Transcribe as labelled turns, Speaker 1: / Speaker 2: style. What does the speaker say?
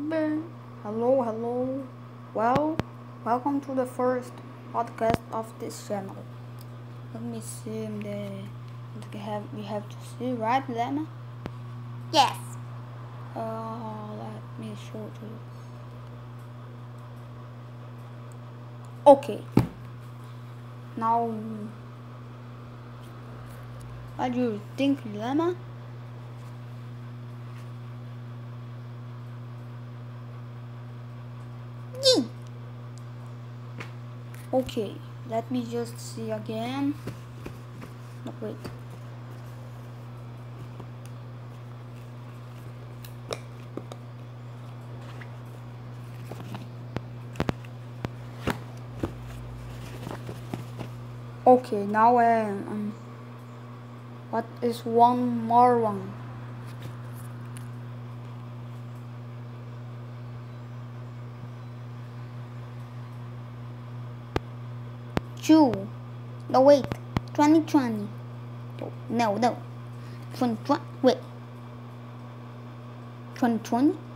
Speaker 1: Hello, hello. Well, welcome to the first podcast of this channel. Let me see we have to see, right, Lemma?
Speaker 2: Yes.
Speaker 1: Let me show to you. Okay. Now, what do you think, Lemma?
Speaker 2: Yee.
Speaker 1: Okay, let me just see again. No, wait. Okay, now what is one more one?
Speaker 2: Two. No, wait. 2020. No. 2020. Wait. 2020?